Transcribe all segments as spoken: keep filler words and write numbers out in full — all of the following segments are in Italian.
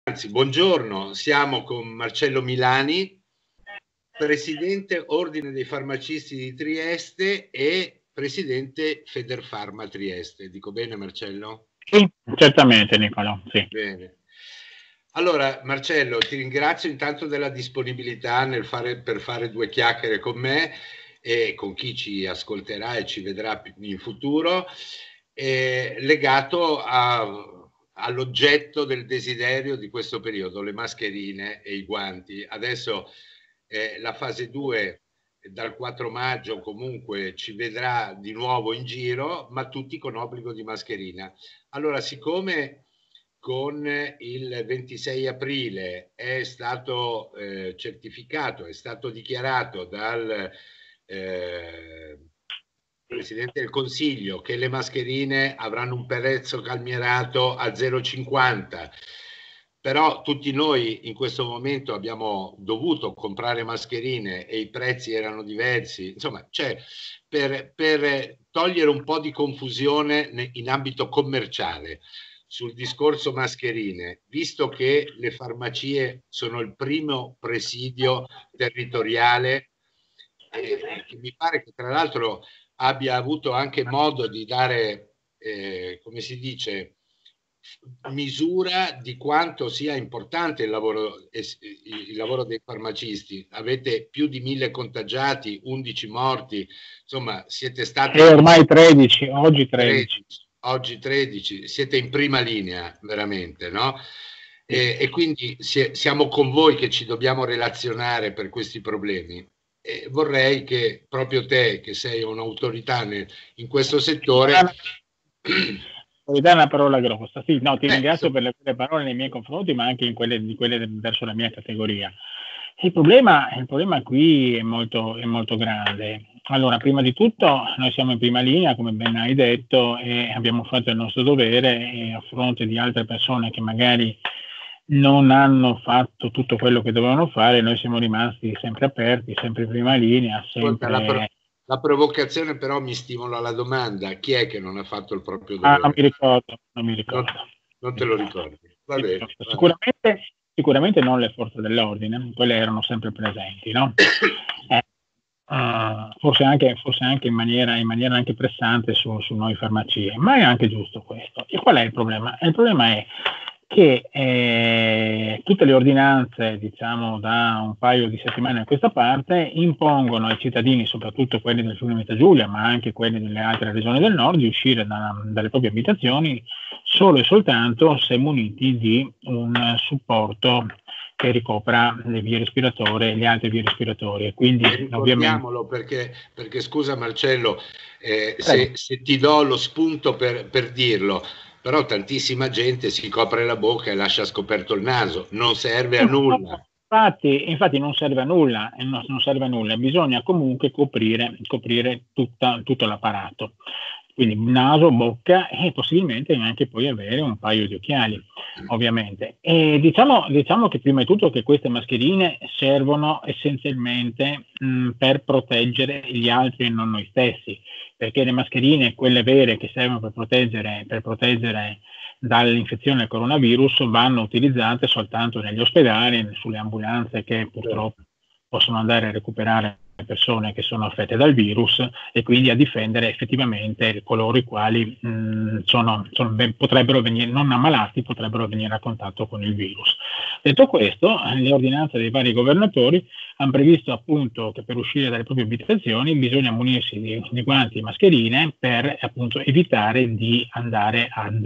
Anzi, buongiorno, siamo con Marcello Milani, presidente Ordine dei Farmacisti di Trieste e presidente Federfarma Trieste. Dico bene, Marcello? Sì, certamente, Nicolò. Sì. Bene. Allora, Marcello, ti ringrazio intanto della disponibilità nel fare, per fare due chiacchiere con me e con chi ci ascolterà e ci vedrà in futuro, eh, legato a all'oggetto del desiderio di questo periodo, le mascherine e i guanti. Adesso eh, la fase due dal quattro maggio comunque ci vedrà di nuovo in giro, ma tutti con obbligo di mascherina. Allora, siccome con il ventisei aprile è stato eh, certificato, è stato dichiarato dal eh, Presidente del Consiglio che le mascherine avranno un prezzo calmierato a zero virgola cinquanta, però tutti noi in questo momento abbiamo dovuto comprare mascherine e i prezzi erano diversi, insomma, cioè, per, per togliere un po' di confusione in ambito commerciale sul discorso mascherine, visto che le farmacie sono il primo presidio territoriale, eh, che mi pare che tra l'altro abbia avuto anche modo di dare, eh, come si dice, misura di quanto sia importante il lavoro, il lavoro dei farmacisti. Avete più di mille contagiati, undici morti, insomma siete stati... E ormai tredici, oggi tredici. tredici. Oggi tredici, siete in prima linea veramente, no? E, e quindi si, siamo con voi che ci dobbiamo relazionare per questi problemi. E vorrei che proprio te, che sei un'autorità nel, in questo settore... Autorità è una parola grossa, sì, no, ti Beh, ringrazio so... per le, le parole nei miei confronti, ma anche in quelle, di quelle verso la mia categoria. Il problema, il problema qui è molto, è molto grande. Allora, prima di tutto, noi siamo in prima linea, come ben hai detto, e abbiamo fatto il nostro dovere e a fronte di altre persone che magari non hanno fatto tutto quello che dovevano fare, noi siamo rimasti sempre aperti, sempre in prima linea, sempre... La, pro- la provocazione però mi stimola la domanda: chi è che non ha fatto il proprio dovere? Ah, non mi ricordo, non mi ricordo. Non, non te lo ricordi? Va bene, va bene. Sicuramente, sicuramente non le forze dell'ordine, quelle erano sempre presenti, no? Eh, uh, forse anche, forse anche in maniera, in maniera anche pressante su, su noi farmacie, ma è anche giusto questo. E qual è il problema? Il problema è che eh, tutte le ordinanze, diciamo da un paio di settimane a questa parte, impongono ai cittadini, soprattutto quelli del Friuli Venezia Giulia, ma anche quelli delle altre regioni del nord, di uscire da, dalle proprie abitazioni solo e soltanto se muniti di un supporto che ricopra le vie respiratorie, le altre vie respiratorie. Quindi, ricordiamolo ovviamente... perché, perché scusa Marcello, eh, se, se ti do lo spunto per, per dirlo, però tantissima gente si copre la bocca e lascia scoperto il naso, non serve a nulla. Infatti, infatti non serve a nulla, non serve a nulla, bisogna comunque coprire, coprire tutta, tutto l'apparato, quindi naso, bocca e possibilmente anche poi avere un paio di occhiali, ovviamente. E diciamo, diciamo che prima di tutto che queste mascherine servono essenzialmente mh, per proteggere gli altri e non noi stessi, perché le mascherine, quelle vere che servono per proteggere, per proteggere dall'infezione del coronavirus, vanno utilizzate soltanto negli ospedali, sulle ambulanze che purtroppo possono andare a recuperare persone che sono affette dal virus e quindi a difendere effettivamente coloro i quali mh, sono, sono, potrebbero venire, non ammalati, potrebbero venire a contatto con il virus. Detto questo, le ordinanze dei vari governatori hanno previsto appunto che per uscire dalle proprie abitazioni bisogna munirsi di, di guanti e mascherine per appunto evitare di andare ad...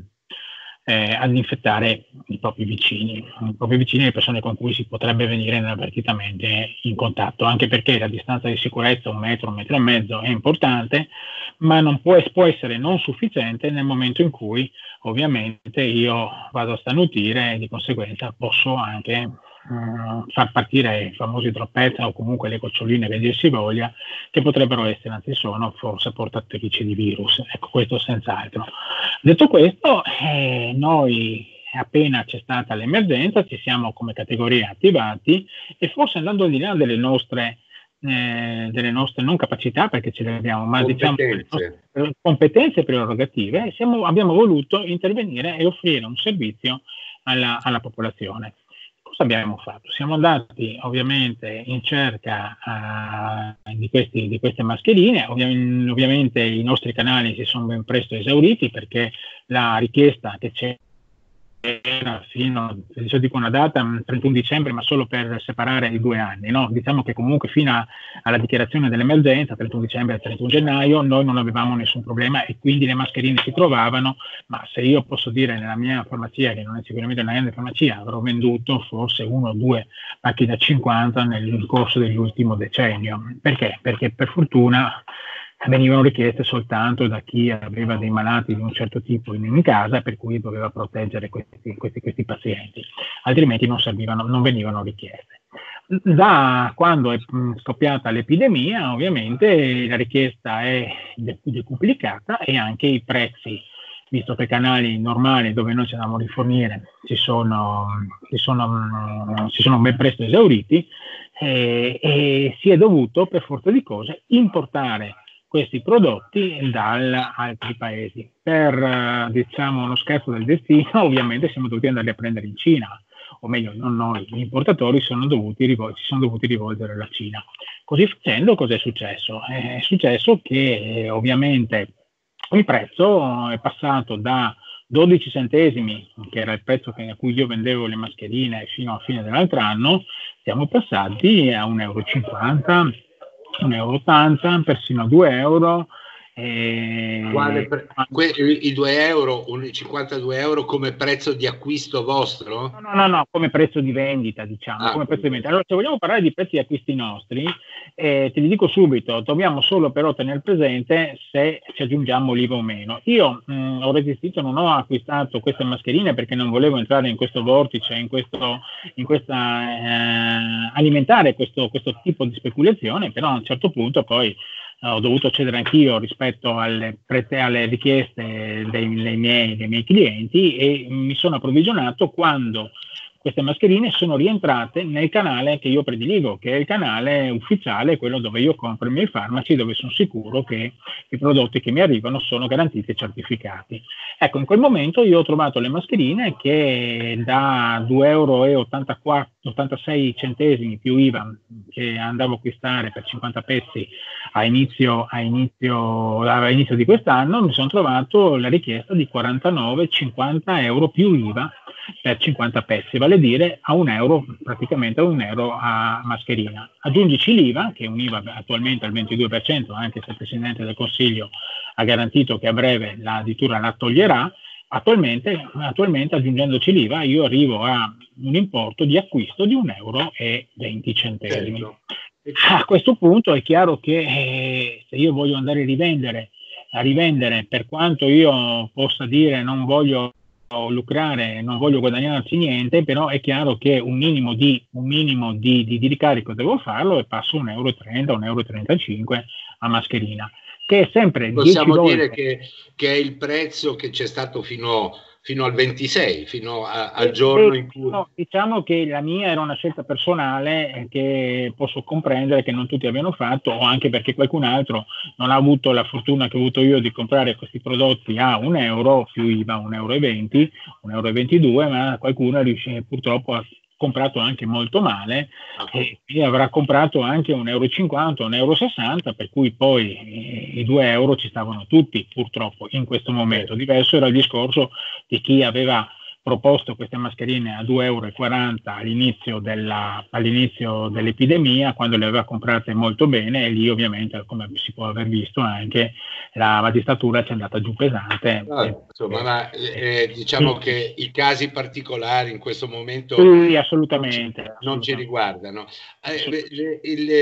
Eh, ad infettare i propri vicini, i propri vicini e le persone con cui si potrebbe venire inavvertitamente in contatto, anche perché la distanza di sicurezza, un metro, un metro e mezzo, è importante, ma non può, può essere non sufficiente nel momento in cui ovviamente io vado a starnutire e di conseguenza posso anche Uh, far partire i famosi droppezza o comunque le goccioline che dir si voglia, che potrebbero essere, anzi sono, forse portatrici di virus. Ecco, questo senz'altro. Detto questo, eh, noi appena c'è stata l'emergenza ci siamo come categoria attivati e forse andando al di là delle nostre eh, delle nostre non capacità, perché ce le abbiamo, ma competenze. diciamo competenze e prerogative, siamo, abbiamo voluto intervenire e offrire un servizio alla, alla popolazione. Cosa abbiamo fatto? Siamo andati ovviamente in cerca uh, di, questi, di queste mascherine, Ovvi- ovviamente i nostri canali si sono ben presto esauriti perché la richiesta che c'è era fino, se dico una data, trentuno dicembre, ma solo per separare i due anni, no? Diciamo che comunque fino a, alla dichiarazione dell'emergenza, trentuno dicembre e trentuno gennaio, noi non avevamo nessun problema e quindi le mascherine si trovavano, ma se io posso dire nella mia farmacia, che non è sicuramente una grande farmacia, avrò venduto forse uno o due pacchi da cinquanta nel corso dell'ultimo decennio. Perché? Perché per fortuna venivano richieste soltanto da chi aveva dei malati di un certo tipo in, in casa, per cui doveva proteggere questi, questi, questi pazienti, altrimenti non, servivano, non venivano richieste. Da quando è scoppiata l'epidemia, ovviamente la richiesta è decuplicata e anche i prezzi, visto che i canali normali dove noi ci andiamo a rifornire si sono, si sono, si sono ben presto esauriti, e, e si è dovuto, per forza di cose, importare questi prodotti da altri paesi. Per, diciamo, uno scherzo del destino, ovviamente siamo dovuti andare a prendere in Cina, o meglio, non noi, gli importatori sono dovuti rivol- si sono dovuti rivolgere alla Cina. Così facendo, cosa è successo? È successo che eh, ovviamente il prezzo è passato da dodici centesimi, che era il prezzo a cui io vendevo le mascherine fino a fine dell'altro anno, siamo passati a un euro e cinquanta, un euro e ottanta, persino due euro. E... Per, que, i due euro, i cinquantadue euro come prezzo di acquisto vostro? No, no, no, no, come prezzo di vendita, diciamo. Ah, come prezzo di vendita. Allora, se vogliamo parlare di prezzi di acquisti nostri, eh, te li dico subito, dobbiamo solo però tenere presente se ci aggiungiamo l'I V A o meno. Io mh, ho resistito, non ho acquistato queste mascherine perché non volevo entrare in questo vortice, in questo, in questa, eh, alimentare questo, questo tipo di speculazione, però a un certo punto poi ho dovuto cedere anch'io rispetto alle, alle richieste dei, dei, miei, dei miei clienti e mi sono approvvigionato quando queste mascherine sono rientrate nel canale che io prediligo, che è il canale ufficiale, quello dove io compro i miei farmaci, dove sono sicuro che i prodotti che mi arrivano sono garantiti e certificati. Ecco, in quel momento io ho trovato le mascherine che da due euro e ottantasei centesimi più I V A che andavo a acquistare per cinquanta pezzi a inizio, a inizio, a inizio di quest'anno, mi sono trovato la richiesta di quarantanove cinquanta euro più I V A per cinquanta pezzi, vale a dire a un euro, praticamente a un euro a mascherina. Aggiungici l'I V A, che è un I V A attualmente al ventidue per cento, anche se il Presidente del Consiglio ha garantito che a breve la addirittura la toglierà. Attualmente, attualmente aggiungendoci l'I V A io arrivo a un importo di acquisto di un euro e venti centesimi. Certo. A questo punto è chiaro che eh, se io voglio andare a rivendere, a rivendere, per quanto io possa dire non voglio lucrare, non voglio guadagnarci niente, però è chiaro che un minimo di, un minimo di, di, di ricarico devo farlo e passo un euro e trenta, un euro e trentacinque a mascherina, che è sempre possiamo dieci dire volte. Che, che è il prezzo che c'è stato fino, fino al ventisei, fino a, al giorno in cui... No, diciamo che la mia era una scelta personale che posso comprendere che non tutti abbiano fatto, o anche perché qualcun altro non ha avuto la fortuna che ho avuto io di comprare questi prodotti a un euro, più I V A un euro e venti, un euro e ventidue, ma qualcuno riuscì, purtroppo ha comprato anche molto male e, e avrà comprato anche un euro e cinquanta, un euro e sessanta, per cui poi eh, i due euro ci stavano tutti purtroppo in questo momento. Diverso era il discorso di chi aveva proposto queste mascherine a due euro e quaranta all'inizio, della, all'inizio dell'epidemia, quando le aveva comprate molto bene, e lì ovviamente, come si può aver visto, anche la magistratura ci è andata giù pesante. No, insomma, eh, ma eh, diciamo sì. che i casi particolari in questo momento sì, assolutamente, non, ci, assolutamente. non ci riguardano. Eh, il,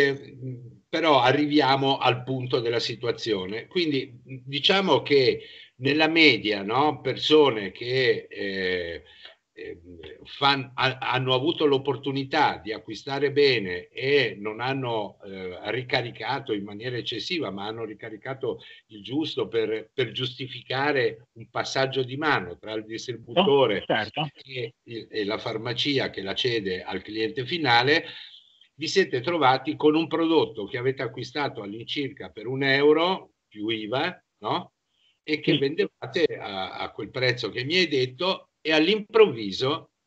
il, però arriviamo al punto della situazione. Quindi diciamo che nella media, no, persone che eh, eh, fan, ha, hanno avuto l'opportunità di acquistare bene e non hanno eh, ricaricato in maniera eccessiva, ma hanno ricaricato il giusto per, per giustificare un passaggio di mano tra il distributore oh, certo. e, e la farmacia che la cede al cliente finale, vi siete trovati con un prodotto che avete acquistato all'incirca per un euro più I V A, no? E che vendevate a, a quel prezzo che mi hai detto, e all'improvviso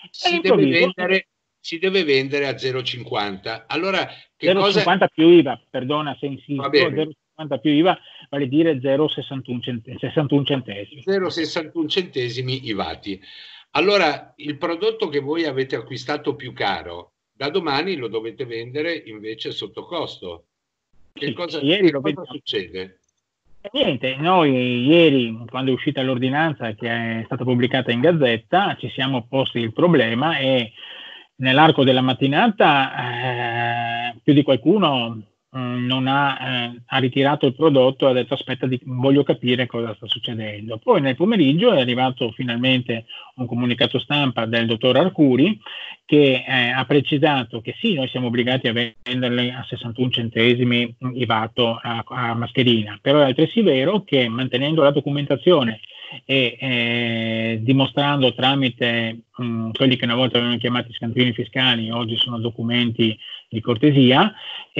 si deve vendere, si deve vendere a zero virgola cinquanta. Allora, che zero virgola cinquanta cosa... più I V A, perdona se insisto, zero virgola cinquanta più I V A vale dire zero virgola sessantuno centesimi. zero virgola sessantuno centesimi I V A T. Allora, il prodotto che voi avete acquistato più caro, da domani lo dovete vendere invece sotto costo. Che sì, cosa, ieri che lo cosa succede? Niente, noi ieri, quando è uscita l'ordinanza che è stata pubblicata in Gazzetta, ci siamo posti il problema e nell'arco della mattinata eh, più di qualcuno mh, non ha, eh, ha ritirato il prodotto e ha detto aspetta, di, voglio capire cosa sta succedendo. Poi nel pomeriggio è arrivato finalmente un comunicato stampa del dottor Arcuri che eh, ha precisato che sì, noi siamo obbligati a venderle a sessantuno centesimi I V A T a, a mascherina, però è altresì vero che mantenendo la documentazione e eh, dimostrando tramite mh, quelli che una volta avevano chiamati scantini fiscali, oggi sono documenti di cortesia,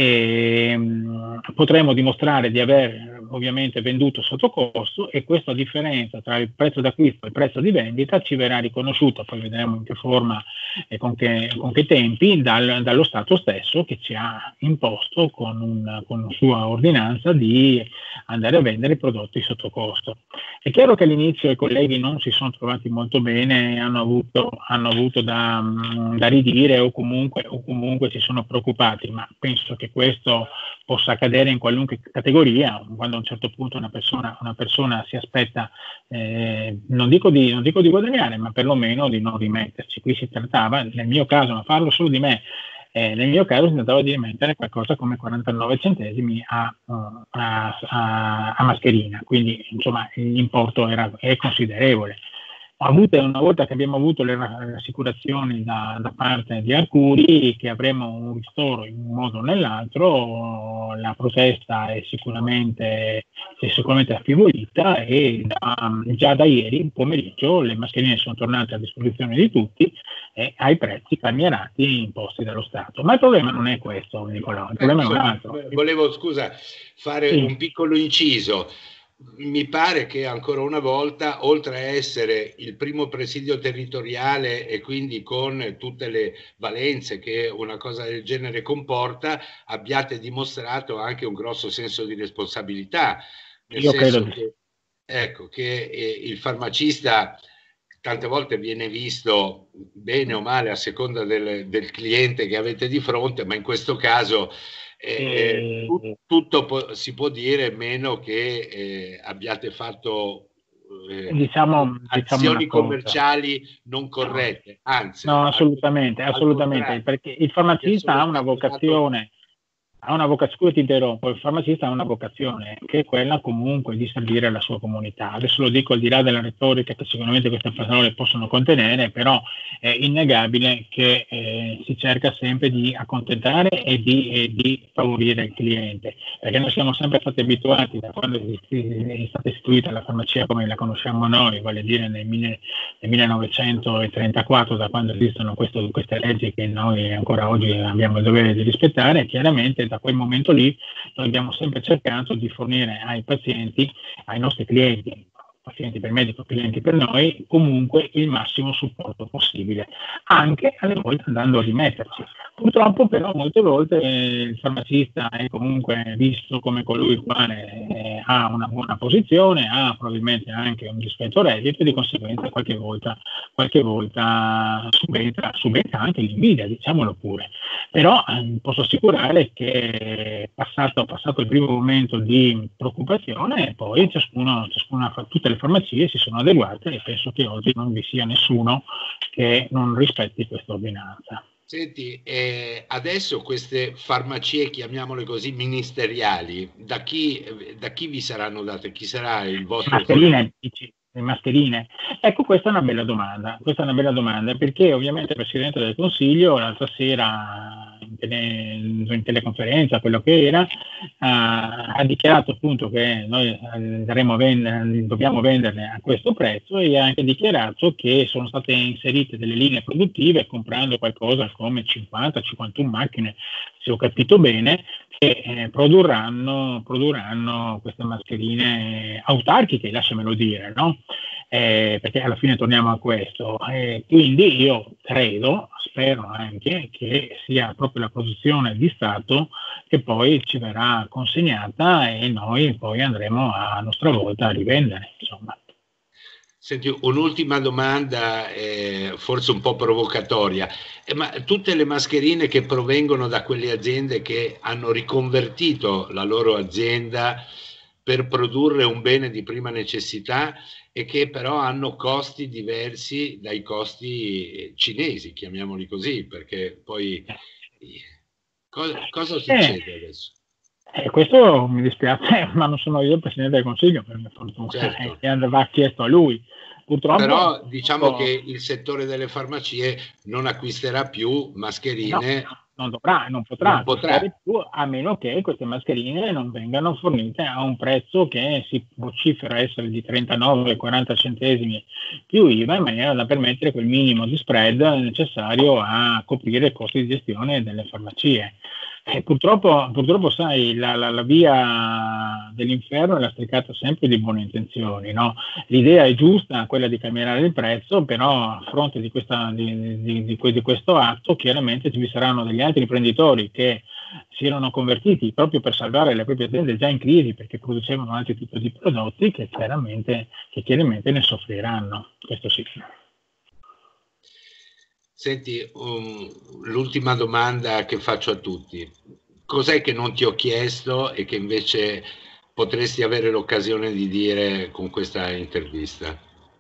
e, mh, potremo dimostrare di aver ovviamente venduto sotto costo e questa differenza tra il prezzo d'acquisto e il prezzo di vendita ci verrà riconosciuta, poi vedremo in che forma e con che, con che tempi, dal, dallo Stato stesso che ci ha imposto con, un, con una sua ordinanza di andare a vendere i prodotti sotto costo. È chiaro che all'inizio i colleghi non si sono trovati molto bene, hanno avuto, hanno avuto da, da ridire o comunque, o comunque si sono preoccupati, ma penso che questo possa accadere in qualunque categoria, quando a un certo punto una persona, una persona si aspetta, eh, non, dico di, non dico di guadagnare, ma perlomeno di non rimetterci. Qui si trattava, nel mio caso, ma parlo solo di me, Eh, nel mio caso si trattava di mettere qualcosa come quarantanove centesimi a, a, a, a mascherina, quindi insomma l'importo era, è considerevole. Avute, una volta che abbiamo avuto le rassicurazioni da, da parte di Arcuri che avremo un ristoro in un modo o nell'altro, la protesta è sicuramente, è sicuramente affievolita e da, già da ieri pomeriggio le mascherine sono tornate a disposizione di tutti e ai prezzi calmierati imposti dallo Stato. Ma il problema non è questo, Nicolò, il problema eh, è un altro. Volevo, scusa, fare sì. un piccolo inciso. Mi pare che ancora una volta, oltre a essere il primo presidio territoriale e quindi con tutte le valenze che una cosa del genere comporta, abbiate dimostrato anche un grosso senso di responsabilità. Nel Io senso credo che, ecco, che eh, il farmacista tante volte viene visto bene o male a seconda del, del cliente che avete di fronte, ma in questo caso Eh, eh, tutto po- si può dire meno che eh, abbiate fatto eh, diciamo, azioni diciamo commerciali non corrette, anzi no, assolutamente, assolutamente, perché il farmacista ha una vocazione ha una vocazione, ti interrompo, il farmacista ha una vocazione che è quella comunque di servire la sua comunità. Adesso lo dico al di là della retorica che sicuramente queste parole possono contenere, però è innegabile che eh, si cerca sempre di accontentare e di, e di favorire il cliente, perché noi siamo sempre stati abituati da quando è stata istituita la farmacia come la conosciamo noi, vale a dire nel, nel millenovecentotrentaquattro, da quando esistono questo, queste leggi che noi ancora oggi abbiamo il dovere di rispettare, chiaramente da quel momento lì noi abbiamo sempre cercato di fornire ai pazienti, ai nostri clienti, pazienti per medico, clienti per noi, comunque il massimo supporto possibile, anche alle volte andando a rimetterci. Purtroppo però molte volte eh, il farmacista è comunque visto come colui il quale eh, ha una buona posizione, ha probabilmente anche un discreto reddito e di conseguenza qualche volta, qualche volta subentra, subentra anche l'invidia, diciamolo pure. Però eh, posso assicurare che passato, passato il primo momento di preoccupazione, poi ciascuno, ciascuna, tutte le farmacie si sono adeguate e penso che oggi non vi sia nessuno che non rispetti questa ordinanza. Senti, eh, adesso queste farmacie, chiamiamole così, ministeriali, da chi, da chi vi saranno date? Chi sarà il vostro... Mascherine, dici, le mascherine? Ecco, questa è una bella domanda, questa è una bella domanda, perché ovviamente il Presidente del Consiglio l'altra sera, tele, in teleconferenza, quello che era, ha, ha dichiarato appunto che noi andremo a vendere, dobbiamo venderle a questo prezzo, e ha anche dichiarato che sono state inserite delle linee produttive comprando qualcosa come cinquanta cinquantuno macchine, se ho capito bene, che eh, produrranno, produrranno queste mascherine autarchiche, lasciamelo dire, no? Eh, perché alla fine torniamo a questo. Eh, quindi io credo, spero anche, che sia proprio la produzione di Stato che poi ci verrà consegnata e noi poi andremo a nostra volta a rivendere, insomma. Senti, un'ultima domanda, eh, forse un po' provocatoria, eh, ma tutte le mascherine che provengono da quelle aziende che hanno riconvertito la loro azienda per produrre un bene di prima necessità e che però hanno costi diversi dai costi cinesi, chiamiamoli così, perché poi cosa, cosa succede Eh. adesso? Eh, questo mi dispiace, ma non sono io il Presidente del Consiglio, per mia fortuna, Certo. e andava chiesto a lui. Purtroppo, Però diciamo purtroppo, che il settore delle farmacie non acquisterà più mascherine, no, non dovrà, non potrà non potrà. acquistare più, a meno che queste mascherine non vengano fornite a un prezzo che si vocifera essere di trentanove quaranta centesimi più I V A, in maniera da permettere quel minimo di spread necessario a coprire i costi di gestione delle farmacie. Eh, purtroppo, purtroppo, sai, la, la, la via dell'inferno è lastricata sempre di buone intenzioni, no? L'idea è giusta, quella di cambiare il prezzo, però a fronte di, questa, di, di, di, di questo atto chiaramente ci saranno degli altri imprenditori che si erano convertiti proprio per salvare le proprie aziende già in crisi perché producevano altri tipi di prodotti che chiaramente, che chiaramente ne soffriranno, questo sì. Senti, um, l'ultima domanda che faccio a tutti. Cos'è che non ti ho chiesto e che invece potresti avere l'occasione di dire con questa intervista?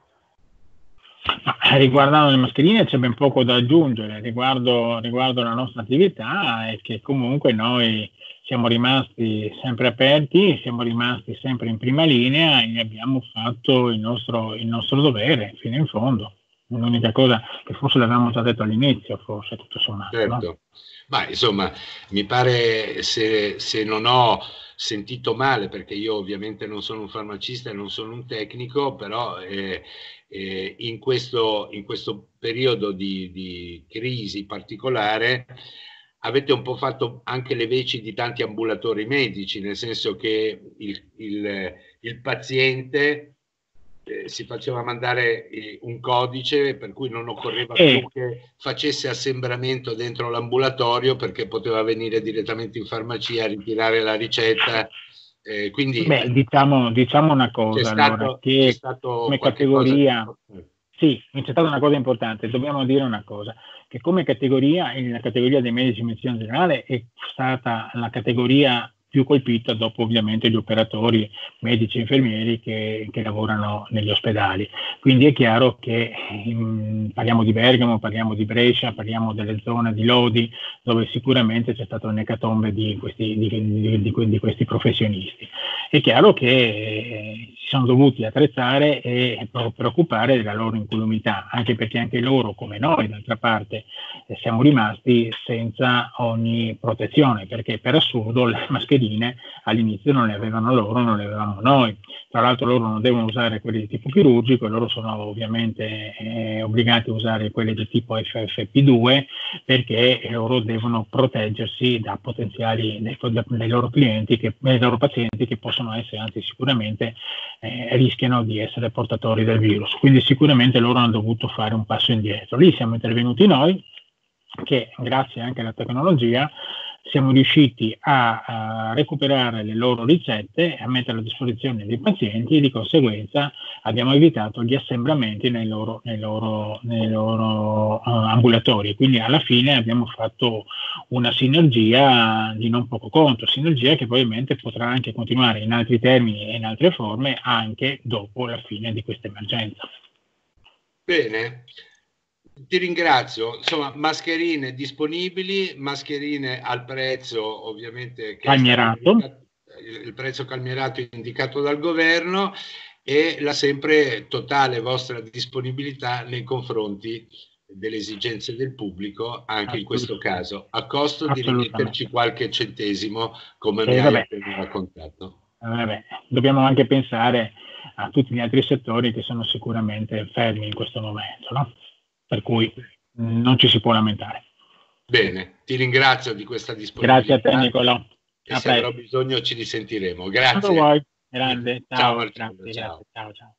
Ma riguardando le mascherine c'è ben poco da aggiungere riguardo, riguardo la nostra attività, è che comunque noi siamo rimasti sempre aperti, siamo rimasti sempre in prima linea e abbiamo fatto il nostro, il nostro dovere fino in fondo. L'unica cosa che forse l'avevamo già detto all'inizio, forse tutto sommato. Certo, no? ma insomma, mi pare, se, se non ho sentito male, perché io ovviamente non sono un farmacista e non sono un tecnico, però eh, eh, in questo, in questo periodo di, di crisi particolare avete un po' fatto anche le veci di tanti ambulatori medici, nel senso che il, il, il paziente eh, si faceva mandare eh, un codice per cui non occorreva E, più che facesse assembramento dentro l'ambulatorio, perché poteva venire direttamente in farmacia a ritirare la ricetta. Eh, quindi beh, diciamo, diciamo una c'è cosa allora, stato, c'è che stato come qualche cosa di categoria, importante. sì, c'è stata una cosa importante, dobbiamo dire una cosa, che come categoria, la categoria dei medici di medicina generale è stata la categoria più colpita dopo ovviamente gli operatori medici e infermieri che, che lavorano negli ospedali. Quindi è chiaro che in, parliamo di Bergamo, parliamo di Brescia, parliamo delle zone di Lodi, dove sicuramente c'è stata un'ecatombe di questi, di, di, di, di questi professionisti. È chiaro che eh, si sono dovuti attrezzare e preoccupare della loro incolumità, anche perché anche loro, come noi, d'altra parte, eh, siamo rimasti senza ogni protezione, perché per assurdo le mascherine all'inizio non le avevano loro, non le avevamo noi. Tra l'altro loro non devono usare quelle di tipo chirurgico, loro sono ovviamente eh, obbligati a usare quelle di tipo F F P due perché loro devono proteggersi da potenziali dai, dai loro clienti, che, dai loro pazienti che possono essere, anzi sicuramente eh, rischiano di essere portatori del virus. Quindi sicuramente loro hanno dovuto fare un passo indietro. Lì siamo intervenuti noi, che grazie anche alla tecnologia siamo riusciti a, a recuperare le loro ricette, a metterle a disposizione dei pazienti e di conseguenza abbiamo evitato gli assembramenti nei loro, nei loro, nei loro uh, ambulatori. Quindi alla fine abbiamo fatto una sinergia di non poco conto, sinergia che ovviamente potrà anche continuare in altri termini e in altre forme anche dopo la fine di questa emergenza. Bene. Ti ringrazio, insomma, mascherine disponibili, mascherine al prezzo ovviamente che calmierato. è stato indicato, il prezzo calmierato indicato dal governo e la sempre totale vostra disponibilità nei confronti delle esigenze del pubblico, anche in questo caso, a costo di rimetterci qualche centesimo, come mi hai appena raccontato. Vabbè, dobbiamo anche pensare a tutti gli altri settori che sono sicuramente fermi in questo momento, no? Per cui non ci si può lamentare. Bene, ti ringrazio di questa disponibilità. Grazie a te, Nicolò. E se avrò bisogno ci risentiremo. Grazie. Quando vuoi. Grande. Ciao, Ciao Marcello, grazie, ciao. grazie. Ciao, ciao.